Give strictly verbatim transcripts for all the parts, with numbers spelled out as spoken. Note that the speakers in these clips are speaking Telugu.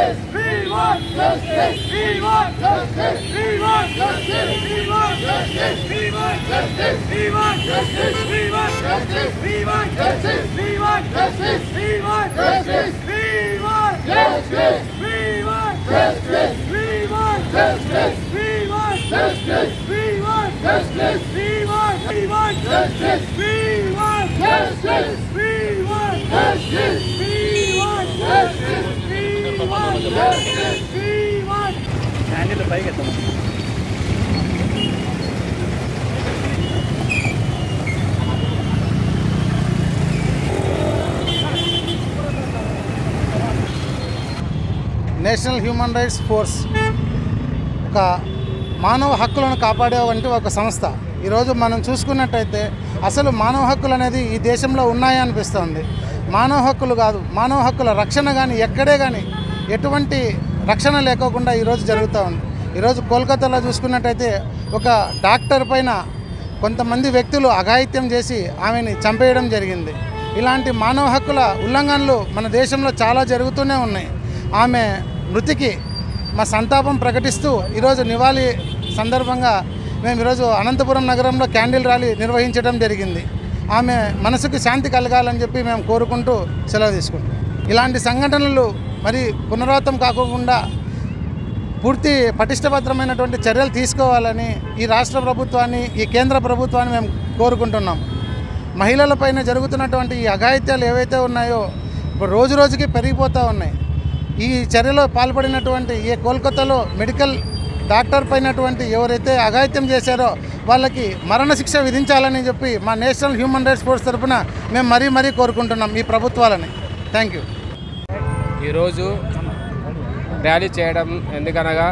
నేషనల్ హ్యూమన్ రైట్స్ ఫోర్స్ ఒక మానవ హక్కులను కాపాడే వంటి ఒక సంస్థ. ఈరోజు మనం చూసుకున్నట్టయితే అసలు మానవ హక్కులు అనేది ఈ దేశంలో ఉన్నాయా అనిపిస్తుంది. మానవ హక్కులు కాదు, మానవ హక్కుల రక్షణ కానీ ఎక్కడే కానీ ఎటువంటి రక్షణ లేకోకుండా ఈరోజు జరుగుతూ ఉంది. ఈరోజు కోల్కతాలో చూసుకున్నట్టయితే ఒక డాక్టర్ పైన కొంతమంది వ్యక్తులు అఘాయిత్యం చేసి ఆమెని చంపేయడం జరిగింది. ఇలాంటి మానవ హక్కుల ఉల్లంఘనలు మన దేశంలో చాలా జరుగుతూనే ఉన్నాయి. ఆమె మృతికి మా సంతాపం ప్రకటిస్తూ ఈరోజు నివాళి సందర్భంగా మేము ఈరోజు అనంతపురం నగరంలో క్యాండిల్ ర్యాలీ నిర్వహించడం జరిగింది. ఆమె మనసుకు శాంతి కలగాలని చెప్పి మేము కోరుకుంటూ సెలవు తీసుకుంటాం. ఇలాంటి సంఘటనలు మరి పునరావృతం కాకుండా పూర్తి పటిష్టభద్రమైనటువంటి చర్యలు తీసుకోవాలని ఈ రాష్ట్ర ప్రభుత్వాన్ని, ఈ కేంద్ర ప్రభుత్వాన్ని మేము కోరుకుంటున్నాం. మహిళలపైన జరుగుతున్నటువంటి ఈ అఘాయిత్యాలు ఏవైతే ఉన్నాయో ఇప్పుడు రోజు రోజుకి పెరిగిపోతూ ఉన్నాయి. ఈ చర్యలో పాల్పడినటువంటి ఈ కోల్కతాలో మెడికల్ డాక్టర్ పైనటువంటి ఎవరైతే అఘాయిత్యం చేశారో వాళ్ళకి మరణశిక్ష విధించాలని చెప్పి మా నేషనల్ హ్యూమన్ రైట్స్ ఫోర్స్ తరఫున మేము మరీ మరీ కోరుకుంటున్నాం ఈ ప్రభుత్వాలని. Thank you. ఈరోజు ర్యాలీ చేయడం ఎందుకనగా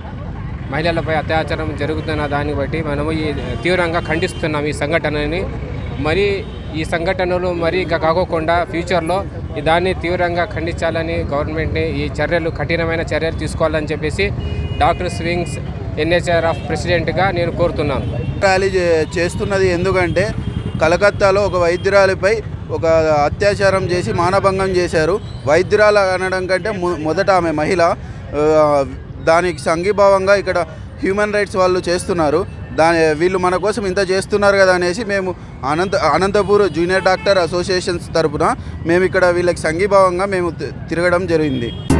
మహిళలపై అత్యాచారం జరుగుతున్న దాన్ని బట్టి మనము ఈ తీవ్రంగా ఖండిస్తున్నాం ఈ సంఘటనని. మరి ఈ సంఘటనలు మరి ఇంకా కాకోకుండా ఫ్యూచర్లో దాన్ని తీవ్రంగా ఖండించాలని గవర్నమెంట్ని ఈ చర్యలు కఠినమైన చర్యలు తీసుకోవాలని చెప్పేసి డాక్టర్ స్వింగ్స్ ఎన్హెచ్ఆర్ ఆఫ్ ప్రెసిడెంట్గా నేను కోరుతున్నాను. ర్యాలీ చేస్తున్నది ఎందుకంటే కలకత్తాలో ఒక వైద్యురాలిపై ఒక అత్యాచారం చేసి మానభంగం చేశారు. వైద్యురాలు అనడం కంటే మొదట ఆమె మహిళ. దానికి సంఘీభావంగా ఇక్కడ హ్యూమన్ రైట్స్ వాళ్ళు చేస్తున్నారు. దాని వీళ్ళు మన కోసం ఇంత చేస్తున్నారు కదా అనేసి మేము Ananta Anantapur junior doctor associations తరఫున మేము ఇక్కడ వీళ్ళకి సంఘీభావంగా మేము తిరగడం జరిగింది.